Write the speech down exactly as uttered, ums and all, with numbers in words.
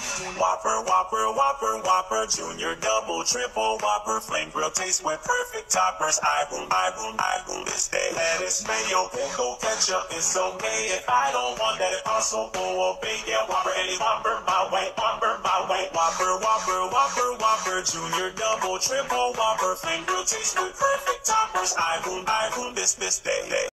Whopper, Whopper, Whopper, Whopper, Junior, Double, Triple, Whopper, Flame Grill taste with perfect toppers. I boom, I boom, I boom this day. Lettuce, mayo, pickle, ketchup, it's okay. If I don't want that, it also will obey. Yeah, Whopper, any Whopper, my way, Whopper, my way. Whopper, Whopper, Whopper, Whopper, Junior, Double, Triple, Whopper, Flame Grill taste with perfect toppers. I boom, I boom this, this day.